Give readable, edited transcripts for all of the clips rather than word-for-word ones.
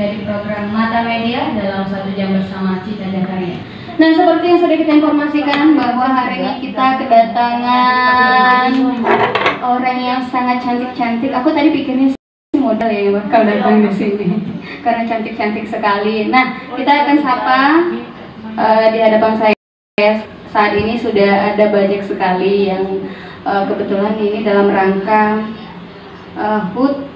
dari program Mata Media dalam 1 jam bersama Cita Jakarta. Nah, seperti yang sudah kita informasikan bahwa hari ini kita kedatangan orang yang sangat cantik-cantik. Aku tadi pikirnya model ya bakal datang di sini karena cantik-cantik sekali. Nah, kita akan sapa di hadapan saya saat ini sudah ada banyak sekali yang kebetulan ini dalam rangka HUT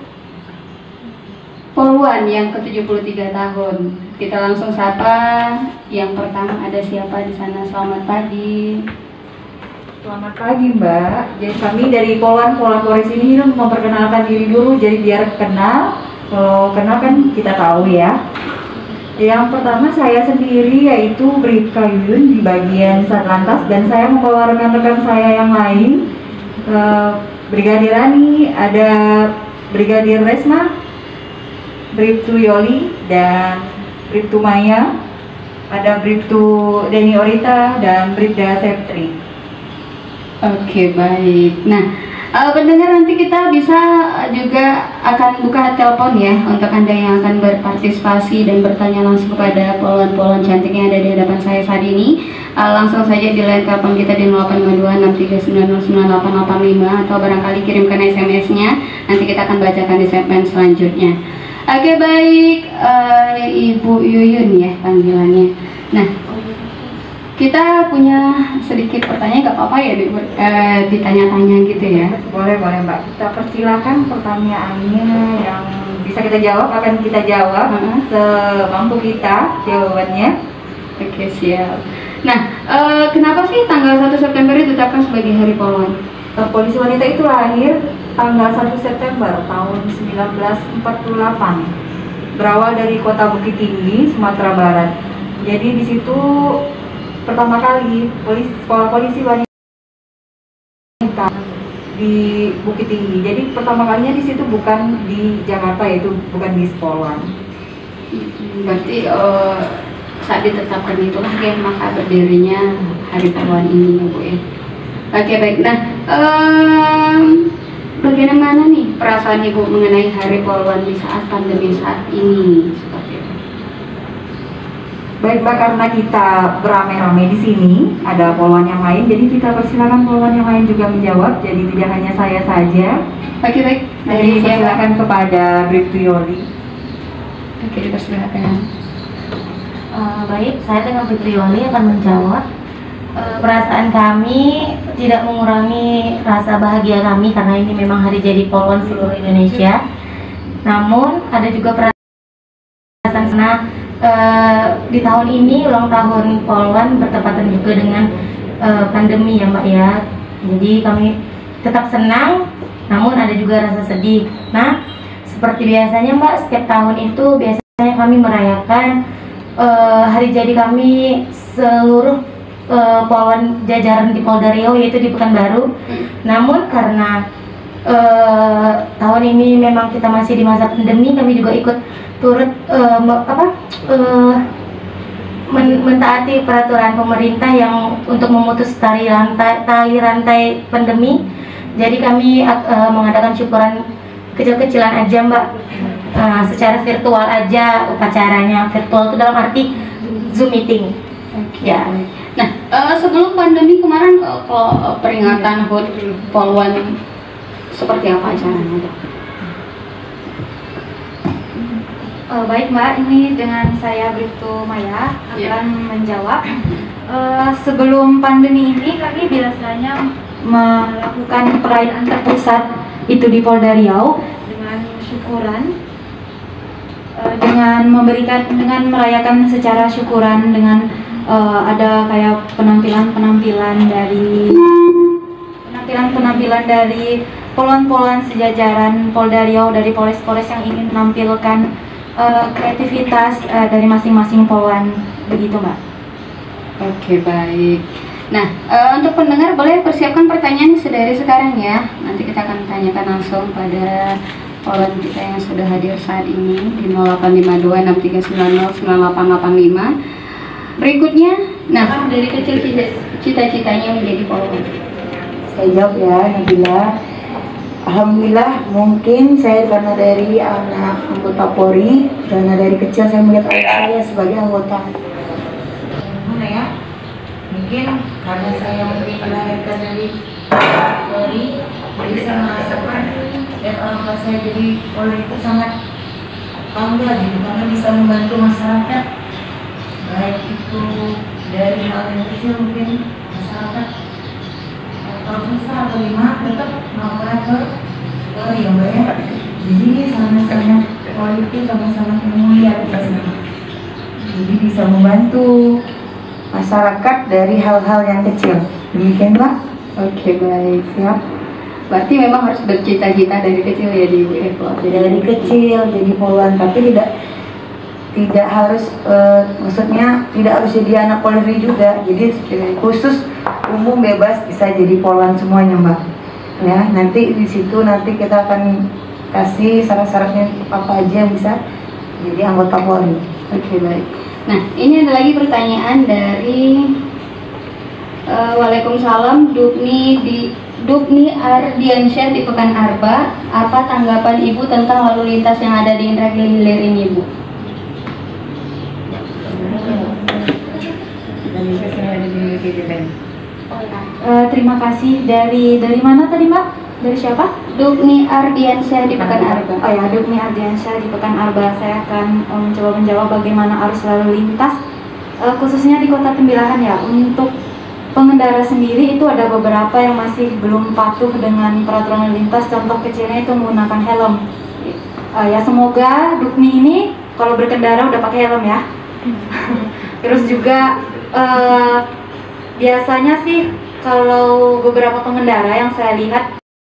Poluan yang ke-73 tahun. Kita langsung sapa. Yang pertama ada siapa di sana? Selamat pagi. Selamat pagi Mbak. Jadi kami dari Poluan Polres ini memperkenalkan diri dulu. Jadi biar kenal. Kalau kenal kan kita tahu ya. Yang pertama saya sendiri yaitu Bribka Yuyun di bagian Satlantas, dan saya membawa rekan-rekan saya yang lain. Brigadir Rani, ada Brigadir Resma, Bribtu Yoli, dan Bribtu Maya, ada Bribtu Deni Orita, dan Bribda Septri. Oke, baik. Nah, pendengar, nanti kita bisa juga akan buka telepon ya untuk Anda yang akan berpartisipasi dan bertanya langsung kepada poluan-poluan cantik yang ada di hadapan saya saat ini. Langsung saja di line telepon kita di 085263909885 atau barangkali kirimkan SMS-nya. Nanti kita akan bacakan di segmen selanjutnya. Oke, baik, Ibu Yuyun ya panggilannya. Nah, kita punya sedikit pertanyaan, nggak apa-apa ya ditanya-tanya gitu ya? Boleh Mbak. Kita persilakan pertanyaannya, yang bisa kita jawab akan kita jawab semampu kita jawabannya. Oke, siap. Nah, kenapa sih tanggal 1 September ditetapkan sebagai Hari Poluan? Polisi wanita itu lahir tanggal 1 September tahun 1948. Berawal dari kota Bukit Tinggi, Sumatera Barat. Jadi di situ pertama kali polisi wanita di Bukit Tinggi. Jadi pertama kalinya di situ bukan di Jakarta, yaitu bukan di Poluan. Berarti saat ditetapkan itulah ya maka berdirinya Hari Poluan ini ya Bu ya. Oke, baik. Nah, bagaimana nih perasaan Ibu mengenai Hari Poluan di saat pandemi saat ini seperti itu? Baik Mbak, karena kita beramai-ramai di sini, ada poluan yang lain, jadi kita persilakan poluan yang lain juga menjawab. Jadi tidak hanya saya saja. Oke, baik. Jadi persilakan kepada Bribtu Yoli. Oke, dipersilakan. Baik, saya dengan Bribtu Yoli akan menjawab. Perasaan kami tidak mengurangi rasa bahagia kami karena ini memang hari jadi poluan seluruh Indonesia. Namun ada juga perasaan karena di tahun ini ulang tahun poluan bertepatan juga dengan pandemi ya Mbak ya. Jadi kami tetap senang, namun ada juga rasa sedih. Nah, seperti biasanya Mbak, setiap tahun itu biasanya kami merayakan hari jadi kami seluruh poluan jajaran di Polda Riau, yaitu di Pekanbaru. Namun karena tahun ini memang kita masih di masa pandemi, kami juga ikut turut mentaati peraturan pemerintah yang untuk memutus tali rantai pandemi. Jadi kami mengadakan syukuran kecil-kecilan aja Mbak, secara virtual aja upacaranya. Virtual itu dalam arti Zoom meeting. Ya. Nah, sebelum pandemi kemarin peringatan HUT Poluan seperti apa acaranya? Baik Mbak, ini dengan saya Bribtu Maya akan menjawab. Sebelum pandemi ini kami biasanya melakukan perayaan terpusat itu di Polda Riau dengan syukuran, dengan merayakan secara syukuran dengan ada kayak penampilan dari poluan-poluan sejajaran Polda Riau, dari polres-polres yang ingin menampilkan kreativitas dari masing-masing poluan, begitu Mbak. Oke, baik. Nah, untuk pendengar boleh persiapkan pertanyaan sedari sekarang ya. Nanti kita akan tanyakan langsung pada poluan kita yang sudah hadir saat ini di 085263909885. Berikutnya, nah dari kecil cita-citanya menjadi poluan. Saya jawab ya, Nabila. Alhamdulillah, mungkin saya karena dari anak anggota Polri, karena dari kecil saya melihat ayah saya sebagai anggota. Mana ya? Mungkin karena saya mungkin dilahirkan dari Polri, jadi saya merasakan dan orang tua saya jadi Polri itu sangat bangga gitu, karena bisa membantu masyarakat, baik itu dari hal yang kecil mungkin masyarakat kalau susah atau gimana tetap melakukan ke Polri ya Mbak ya. Jadi sama-sama Polri itu sama-sama mulia di sana. Jadi bisa membantu masyarakat dari hal-hal yang kecil. Demikian Mbak. Oke, baik, siap. Berarti memang harus bercita-cita dari kecil ya di Dari kecil jadi poluan, tapi tidak harus maksudnya tidak harus jadi anak Polri juga. Jadi khusus umum bebas bisa jadi poluan semuanya Mbak. Ya, nanti di situ nanti kita akan kasih syarat-syaratnya apa aja yang bisa jadi anggota Polri. Oke, baik. Nah, ini ada lagi pertanyaan dari Waalaikumsalam, Dupni Ardiansyah di Pekan Arba. Apa tanggapan Ibu tentang lalu lintas yang ada di Indragiri Hilir ini, Bu? Terima kasih. Dari mana tadi Mbak? Dari siapa? Dupni Ardiansyah di Pekan Arba. Oh ya, Dupni Ardiansyah di Pekan Arba. Saya akan mencoba menjawab bagaimana arus lalu lintas khususnya di Kota Tembilahan ya. Untuk pengendara sendiri itu ada beberapa yang masih belum patuh dengan peraturan lalu lintas. Contoh kecilnya itu menggunakan helm. Ya semoga Dupni ini kalau berkendara udah pakai helm ya. Terus juga biasanya sih kalau beberapa pengendara yang saya lihat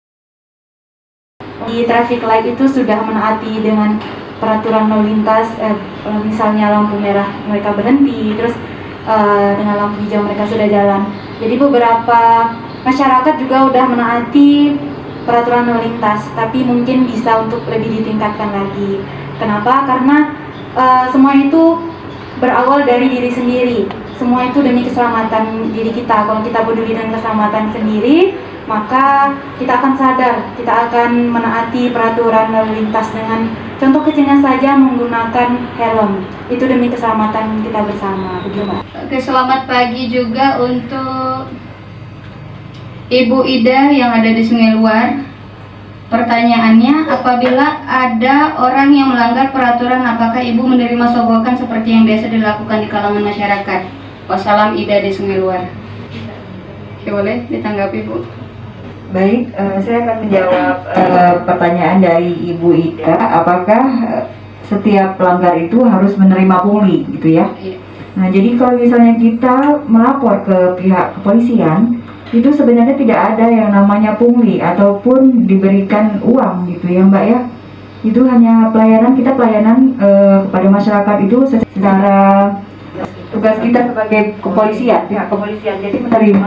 di traffic light itu sudah menaati dengan peraturan lalu lintas, misalnya lampu merah mereka berhenti, terus dengan lampu hijau mereka sudah jalan. Jadi beberapa masyarakat juga udah menaati peraturan lalu lintas, tapi mungkin bisa untuk lebih ditingkatkan lagi. Kenapa? Karena semua itu berawal dari diri sendiri. Semua itu demi keselamatan diri kita. Kalau kita peduli dengan keselamatan sendiri, maka kita akan sadar, kita akan menaati peraturan lalu lintas dengan contoh kecilnya saja menggunakan helm. Itu demi keselamatan kita bersama. Begitu, Mbak. Oke, selamat pagi juga untuk Ibu Ida yang ada di Sungai Luar. Pertanyaannya, apabila ada orang yang melanggar peraturan, apakah Ibu menerima sogokan seperti yang biasa dilakukan di kalangan masyarakat? Wassalam, Ida di Sungai Luar. Oke, boleh ditanggapi, Bu? Baik, saya akan menjawab pertanyaan dari Ibu Ida. Apakah setiap pelanggar itu harus menerima pungli, gitu ya? Iya. Nah, jadi kalau misalnya kita melapor ke pihak kepolisian, itu sebenarnya tidak ada yang namanya pungli ataupun diberikan uang, gitu ya, Mbak ya? Itu hanya pelayanan, kita pelayanan kepada masyarakat itu secara tugas kita sebagai kepolisian, pihak kepolisian. Jadi menerima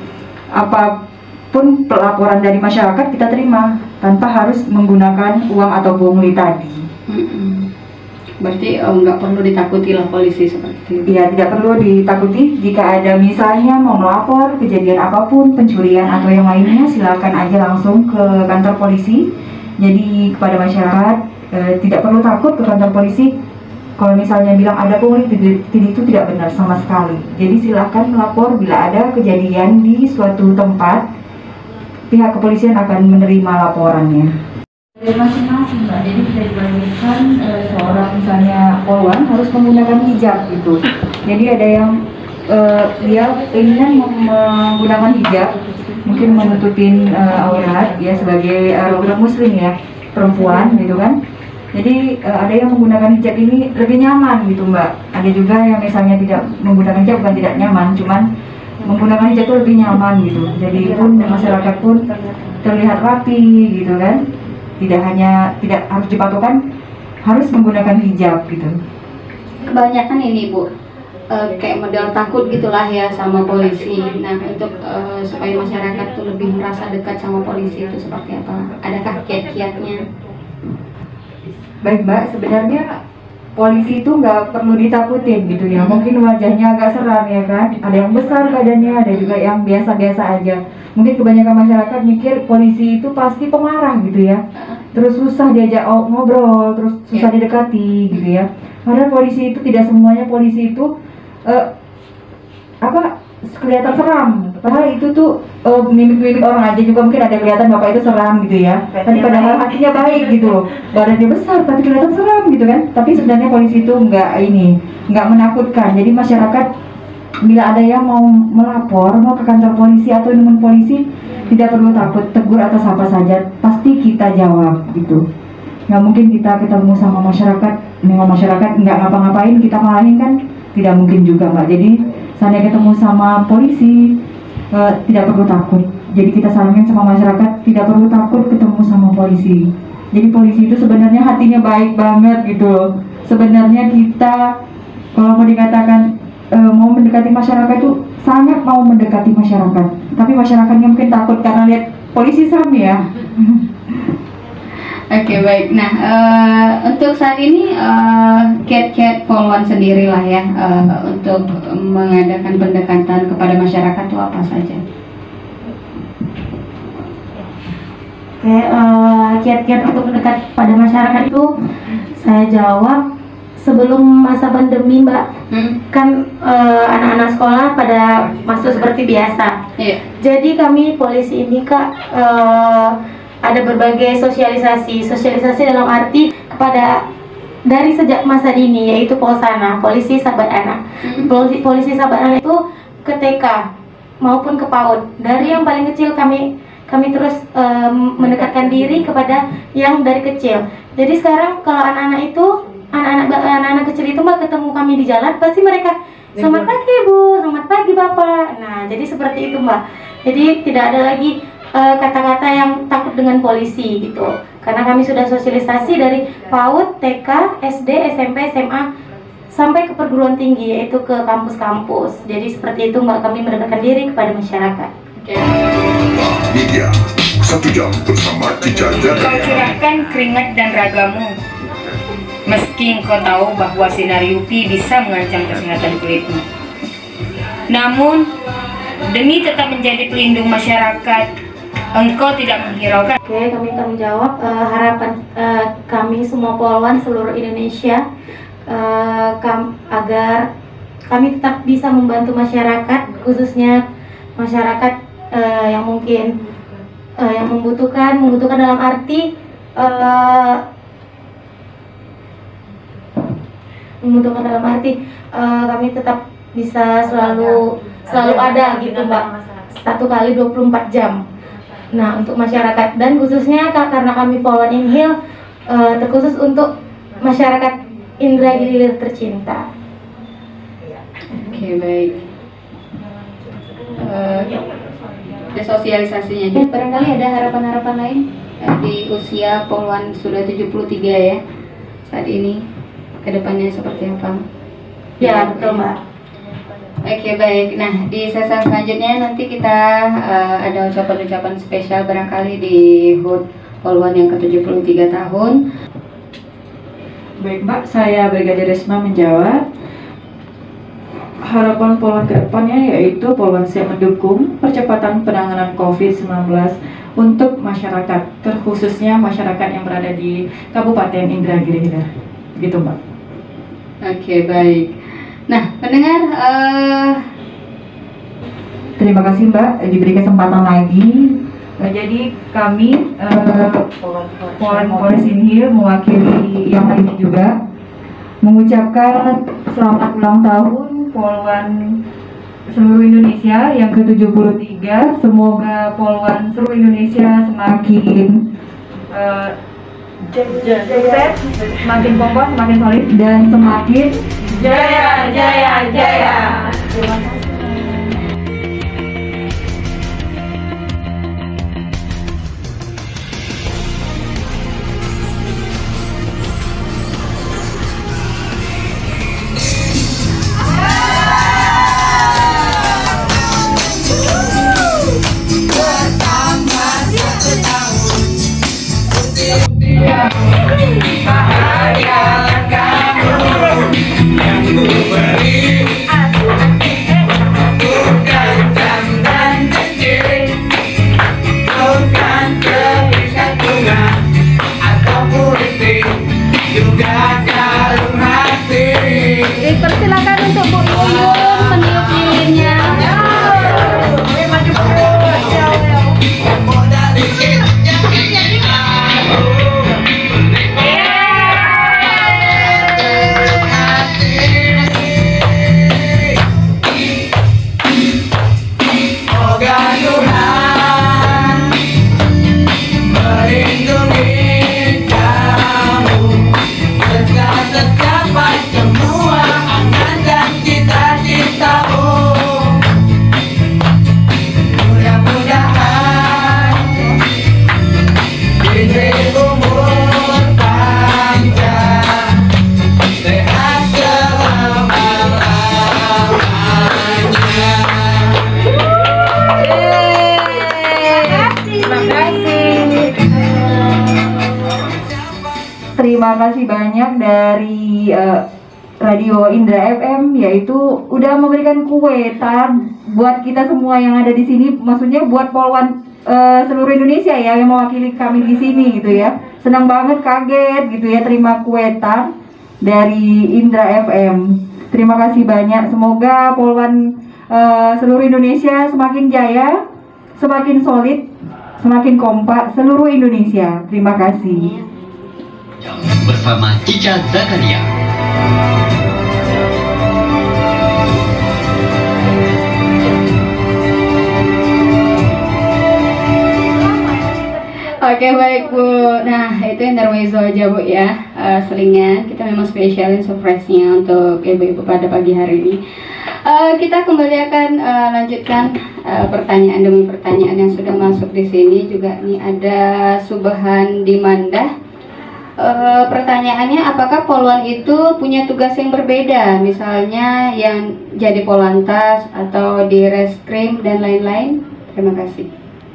apapun pelaporan dari masyarakat kita terima tanpa harus menggunakan uang atau pungli tadi. Berarti nggak perlu ditakuti lah polisi seperti itu? Iya, tidak perlu ditakuti. Jika ada misalnya mau melapor kejadian apapun, pencurian atau yang lainnya, silakan aja langsung ke kantor polisi. Jadi kepada masyarakat tidak perlu takut ke kantor polisi. Kalau misalnya bilang ada pungli, itu tidak benar sama sekali. Jadi silakan melapor bila ada kejadian di suatu tempat, pihak kepolisian akan menerima laporannya. Dari masing-masing Mbak, jadi tidak dibandingkan seorang misalnya poluan harus menggunakan hijab gitu. Jadi ada yang dia ingin menggunakan hijab, mungkin menutupin aurat ya sebagai orang muslim ya, perempuan gitu kan. Jadi ada yang menggunakan hijab ini lebih nyaman gitu Mbak. Ada juga yang misalnya tidak menggunakan hijab, bukan tidak nyaman, cuman menggunakan hijab itu lebih nyaman gitu. Jadi pun masyarakat pun terlihat rapi gitu kan. Tidak harus dipatukan harus menggunakan hijab gitu. Kebanyakan ini Bu, kayak model takut gitulah ya sama polisi. Nah, untuk supaya masyarakat tuh lebih merasa dekat sama polisi itu seperti apa? Adakah kiat-kiatnya? Baik Mbak, sebenarnya polisi itu nggak perlu ditakutin gitu ya. Mungkin wajahnya agak seram ya kan, ada yang besar badannya, ada juga yang biasa-biasa aja. Mungkin kebanyakan masyarakat mikir polisi itu pasti pemarah gitu ya, terus susah diajak ngobrol, terus susah didekati gitu ya. Padahal polisi itu tidak semuanya polisi itu kelihatan seram. Padahal itu tuh mimik-mimik orang aja juga mungkin ada kelihatan bapak itu seram gitu ya. Tapi padahal hatinya baik gitu loh. Badannya besar tapi kelihatan seram gitu kan. Tapi sebenarnya polisi itu nggak menakutkan. Jadi masyarakat bila ada yang mau melapor, mau ke kantor polisi atau nemuin polisi, tidak perlu takut, tegur atau apa saja, pasti kita jawab gitu. Nggak mungkin kita ketemu sama masyarakat, dengan masyarakat nggak ngapa-ngapain kita marahin kan, tidak mungkin juga Mbak. Jadi saya ketemu sama polisi tidak perlu takut. Jadi kita saranin sama masyarakat tidak perlu takut ketemu sama polisi. Jadi polisi itu sebenarnya hatinya baik banget gitu loh. Sebenarnya kita kalau mau dikatakan mau mendekati masyarakat itu sangat mau mendekati masyarakat. Tapi masyarakatnya mungkin takut karena lihat polisi serem ya. Oke, baik. Nah, untuk saat ini Kiat-Kiat Poluan sendirilah ya untuk mengadakan pendekatan kepada masyarakat itu apa saja? Oke, kiat-kiat untuk mendekat pada masyarakat itu saya jawab sebelum masa pandemi Mbak. Kan anak-anak sekolah pada masuk seperti biasa. Jadi kami polisi ini Kak ada berbagai sosialisasi dalam arti kepada dari sejak masa dini, yaitu Polsana, polisi sahabat anak. Polisi sahabat anak itu ke TK maupun ke PAUD. Dari yang paling kecil kami terus mendekatkan diri kepada yang dari kecil. Jadi sekarang kalau anak-anak kecil itu Mbak ketemu kami di jalan, pasti mereka selamat pagi Bu, selamat pagi Bapak. Nah, jadi seperti itu Mbak. Jadi tidak ada lagi kata-kata yang takut dengan polisi gitu, karena kami sudah sosialisasi dari PAUD, TK, SD, SMP, SMA sampai ke perguruan tinggi, yaitu ke kampus-kampus. Jadi seperti itu Mbak, kami mendekatkan diri kepada masyarakat. Media 1 jam bersama Cica Kau curahkan keringat dan ragamu, meski engkau tahu bahwa sinar UV bisa mengancam kesehatan kulitmu. Namun demi tetap menjadi pelindung masyarakat, engkau tidak menghiraukan. Oke, kami akan menjawab harapan kami semua poluan seluruh Indonesia agar kami tetap bisa membantu masyarakat, khususnya masyarakat yang mungkin yang membutuhkan dalam arti kami tetap bisa selalu ada gitu Mbak, 1 kali 24 jam. Nah, untuk masyarakat dan khususnya karena kami Poluan Inhil terkhusus untuk masyarakat Indragiri Hilir tercinta. Oke, baik. Ada sosialisasinya. Jadi barangkali ada harapan-harapan lain di usia Poluan sudah 73 ya saat ini, kedepannya seperti apa? Ya, betul Mbak. Oke, baik. Nah, di sesi selanjutnya nanti kita ada ucapan-ucapan spesial barangkali di HUT Poluan yang ke-73 tahun. Baik Mbak, saya Brigadir Risma menjawab. Harapan Poluan ke depannya yaitu Poluan siap mendukung percepatan penanganan COVID-19 untuk masyarakat, terkhususnya masyarakat yang berada di Kabupaten Indragiri Hilir. Begitu Mbak. Oke, baik. Nah, pendengar, terima kasih Mbak diberi kesempatan lagi. Jadi kami Poluan Polres Inhil mewakili yang lainnya juga mengucapkan selamat ulang tahun Poluan seluruh Indonesia yang ke-73. Semoga Poluan seluruh Indonesia semakin sukses, semakin kokoh, semakin solid, dan semakin jaya, jaya, jaya. Terima kasih. Bahagia kamu. terima kasih banyak dari Radio Indra FM, yaitu udah memberikan kuetan buat kita semua yang ada di sini, maksudnya buat polwan seluruh Indonesia ya yang mewakili kami di sini gitu ya. Senang banget, kaget gitu ya, terima kuetan dari Indra FM. Terima kasih banyak. Semoga polwan seluruh Indonesia semakin jaya, semakin solid, semakin kompak seluruh Indonesia. Terima kasih. Bersama Cica Zakaria. Oke, baik Bu. Nah, itu intermezzo aja Bu ya, selingan. Kita memang spesialin surprise-nya untuk ibu-ibu pada pagi hari ini. Kita kembali akan lanjutkan pertanyaan demi pertanyaan yang sudah masuk di sini. Juga nih ada Subhan Dimanda. Pertanyaannya, apakah polwan itu punya tugas yang berbeda? Misalnya yang jadi polantas atau di reskrim dan lain-lain? Terima kasih.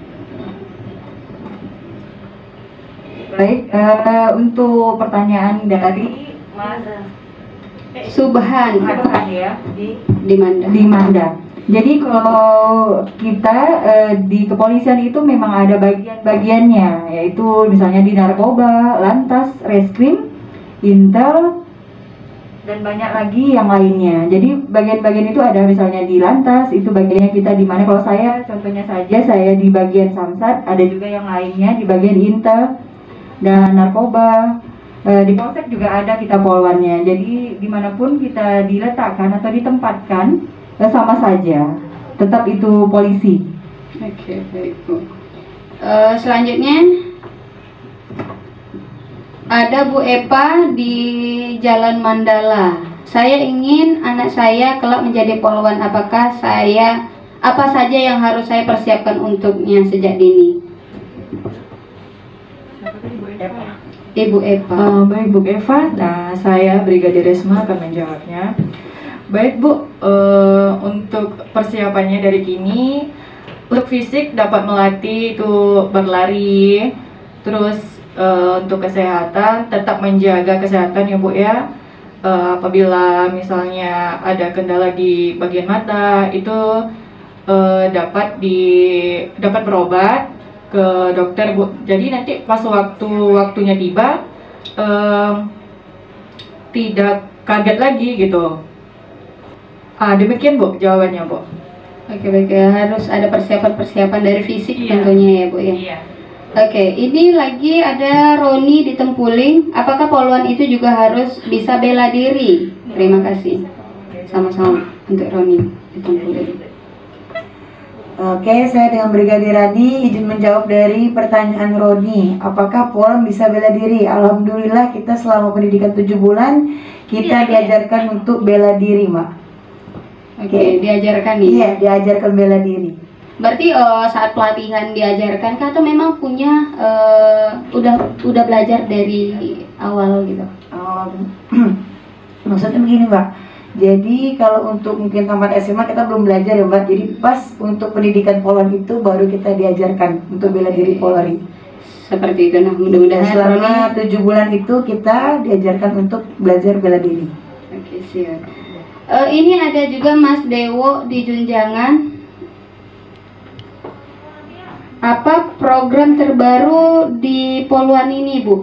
Baik, untuk pertanyaan dari Mas Subhan ya di Manda. Jadi kalau kita di kepolisian itu memang ada bagian-bagiannya, yaitu misalnya di narkoba, lantas, reskrim, intel, dan banyak lagi yang lainnya. Jadi bagian-bagian itu ada misalnya di lantas, itu bagiannya kita di mana. Kalau saya contohnya saja, saya di bagian Samsat, ada juga yang lainnya di bagian intel dan narkoba. Di polsek juga ada kita polwannya. Jadi dimanapun kita diletakkan atau ditempatkan sama saja, tetap itu polisi. Oke, baik Bu. Selanjutnya ada Bu Epa di Jalan Mandala. Saya ingin anak saya kelak menjadi polwan. Apa saja yang harus saya persiapkan untuknya sejak dini? Ibu Eva. Baik Bu Eva, nah saya Brigadir Resma akan menjawabnya. Baik Bu, untuk persiapannya dari kini, untuk fisik dapat melatih itu berlari, terus untuk kesehatan tetap menjaga kesehatan ya Bu ya. Apabila misalnya ada kendala di bagian mata itu dapat berobat ke dokter Bu. Jadi nanti pas waktunya tiba tidak kaget lagi gitu. Demikian Bu jawabannya Bu. Oke, baik ya, harus ada persiapan dari fisik tentunya ya Bu ya. Iya. Oke, ini lagi ada Roni di Tempuling. Apakah polwan itu juga harus bisa bela diri? Terima kasih. Sama-sama untuk Roni di Tempuling. Oke, saya dengan Brigadir Radi izin menjawab dari pertanyaan Roni. Apakah polwan bisa bela diri? Alhamdulillah kita selama pendidikan 7 bulan kita diajarkan untuk bela diri, Mak. Oke, diajarkan nih. Iya, diajarkan bela diri. Berarti saat pelatihan diajarkan kah atau memang punya udah belajar dari awal gitu? Maksudnya begini, Mbak. Jadi kalau untuk mungkin tamat SMA kita belum belajar ya Mbak. Jadi pas untuk pendidikan polwan itu baru kita diajarkan untuk bela diri Polri. Seperti itu. Nah, mudah-mudahan selama 7 bulan itu kita diajarkan untuk belajar bela diri. Oke, siap. Ini ada juga Mas Dewo di Junjangan. Apa program terbaru di Polwan ini, Bu?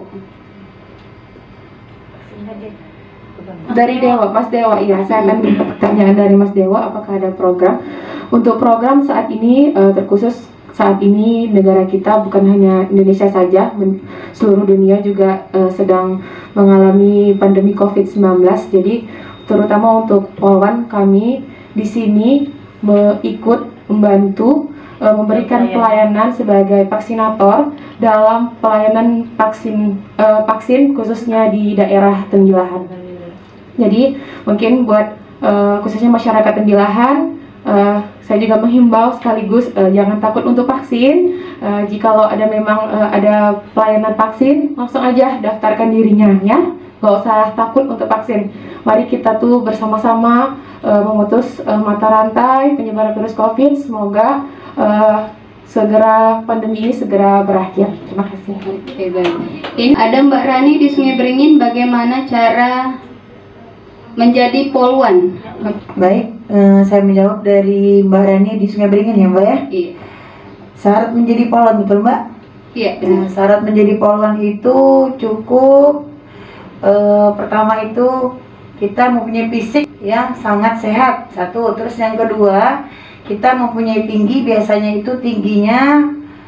Dari Dewa, Mas Dewa, iya, saya akan pertanyaan dari Mas Dewa, apakah ada program? Untuk program saat ini, terkhusus saat ini negara kita bukan hanya Indonesia saja, seluruh dunia juga sedang mengalami pandemi COVID-19. Jadi terutama untuk polwan kami di sini ikut membantu memberikan pelayanan sebagai vaksinator dalam pelayanan vaksin khususnya di daerah Tembilahan. Jadi mungkin buat khususnya masyarakat Tembilahan, saya juga menghimbau sekaligus jangan takut untuk vaksin. Jikalau ada memang ada pelayanan vaksin, langsung aja daftarkan dirinya ya. Gak usah takut untuk vaksin. Mari kita tuh bersama-sama memutus mata rantai penyebaran virus COVID. Semoga segera pandemi ini segera berakhir. Terima kasih. Oke, baik. Ini ada Mbak Rani di Sungai Beringin, bagaimana cara menjadi poluan? Baik, saya menjawab dari Mbak Rani di Sungai Beringin ya Mbak ya. Iya. Syarat menjadi poluan betul Mbak? Iya. Syarat menjadi poluan itu cukup pertama itu kita mempunyai fisik yang sangat sehat, satu. Terus yang kedua, kita mempunyai tinggi, biasanya itu tingginya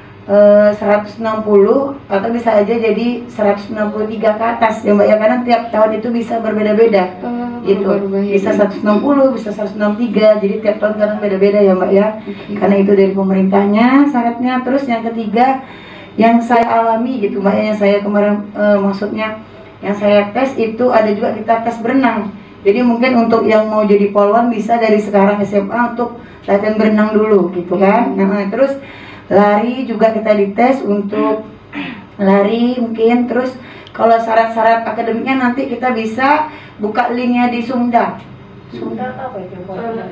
160 atau bisa aja jadi 163 ke atas ya Mbak ya, karena tiap tahun itu bisa berbeda-beda gitu. Bisa 160, bisa 163, jadi tiap tahun kadang beda-beda ya Mbak ya. Karena itu dari pemerintahnya syaratnya. Terus yang ketiga yang saya alami gitu Mbak, yang saya kemarin maksudnya yang saya tes itu ada juga kita tes berenang. Jadi mungkin untuk yang mau jadi poluan bisa dari sekarang SMA untuk latihan berenang dulu gitu kan. Nah, terus lari juga kita dites untuk lari mungkin. Terus kalau syarat-syarat akademiknya nanti kita bisa buka linknya di Sumda. Sumda apa itu?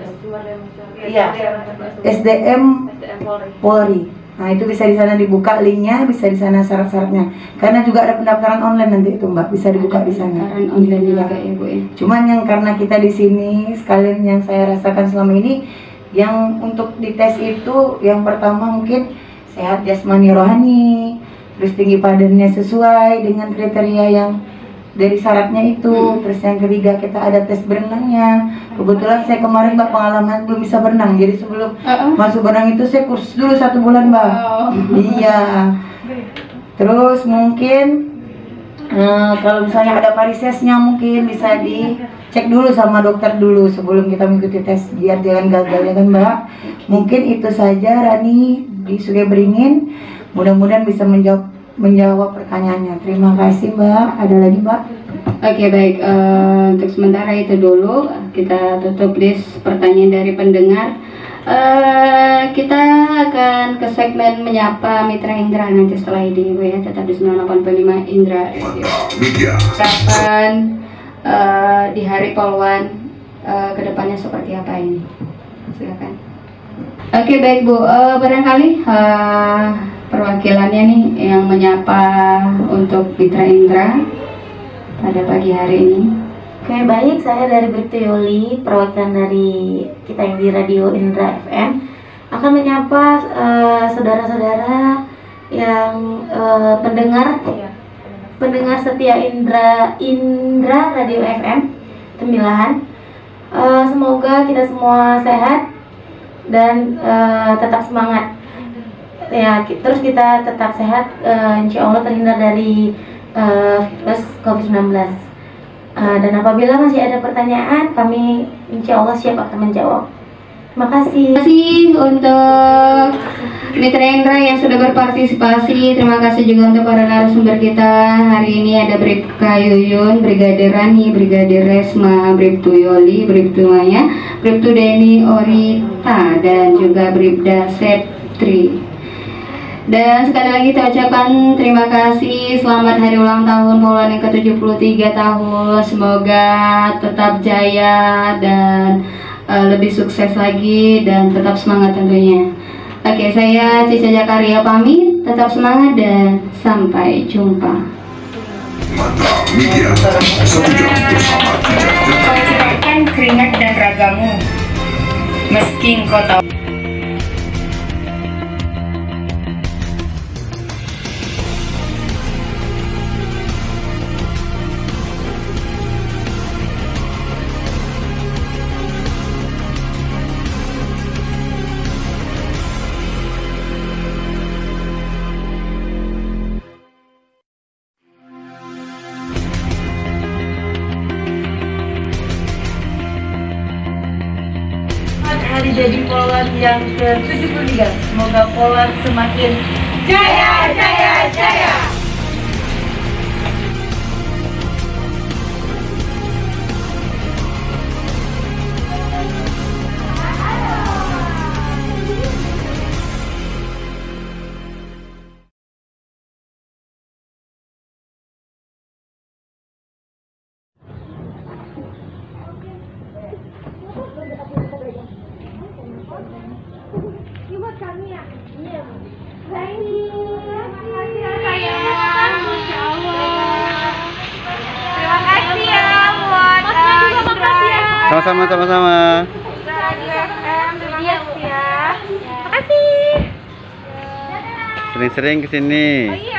Iya, SDM Polri. Nah itu bisa di sana dibuka linknya, bisa di sana syarat-syaratnya. Karena juga ada pendaftaran online nanti itu Mbak, bisa dibuka di sana. Online juga ya Bu ya. Cuman yang karena kita di sini sekalian yang saya rasakan selama ini, yang untuk dites itu yang pertama mungkin sehat jasmani rohani, terus tinggi badannya sesuai dengan kriteria yang dari syaratnya itu. Terus yang ketiga kita ada tes berenangnya. Kebetulan saya kemarin Mbak pengalaman belum bisa berenang, jadi sebelum masuk berenang itu saya kursus dulu 1 bulan Mbak. Iya. Terus mungkin kalau misalnya ada varisesnya mungkin bisa dicek dulu sama dokter dulu sebelum kita mengikuti tes biar jangan gagal ya kan Mbak. Mungkin itu saja Rani di Sungai Beringin. Mudah-mudahan bisa menjawab pertanyaannya. Terima kasih Mbak. Ada lagi Mbak? Oke baik, untuk sementara itu dulu kita tutup list pertanyaan dari pendengar. Kita akan ke segmen menyapa Mitra Indra nanti setelah ini Bu ya, tetap di 98.5 Indra Radio. Kapan di Hari Poluan kedepannya seperti apa ini? Silakan. Oke baik Bu, barangkali perwakilannya nih yang menyapa untuk Mitra Indra pada pagi hari ini. Oke baik, saya dari Bribtu Yoli, perwakilan dari kita yang di Radio Indra FM akan menyapa saudara-saudara yang pendengar setia Indra Radio FM Tembilahan. Semoga kita semua sehat dan tetap semangat. Ya, terus kita tetap sehat, insya Allah terhindar dari virus COVID-19. Dan apabila masih ada pertanyaan, kami insya Allah siap akan menjawab. Terima kasih. Terima kasih untuk Mitra Indra yang sudah berpartisipasi. Terima kasih juga untuk para narasumber kita. Hari ini ada Bribka Yuyun, Brigadir Rani, Brigadir Resma, Bribtu Yoli, Bribtu Maya, Bribtu Deni Orita, dan juga Bribda Septri. Dan sekali lagi kita ucapkan terima kasih, selamat hari ulang tahun Poluan yang ke-73 tahun. Semoga tetap jaya dan lebih sukses lagi dan tetap semangat tentunya. Oke, saya Cica Jakaria pamit, tetap semangat dan sampai jumpa. Mata Media, 1 jam bersama Cica. Kau curahkan keringat dan ragamu, meski engkau tahu. Hari jadi Poluan yang ke-73. Semoga Poluan semakin jaya, jaya, jaya. Buat kami ya. Terima kasih ya buat Sama-sama, sama-sama. Terima kasih ya. Makasih. Sering-sering kesini. Oh iya.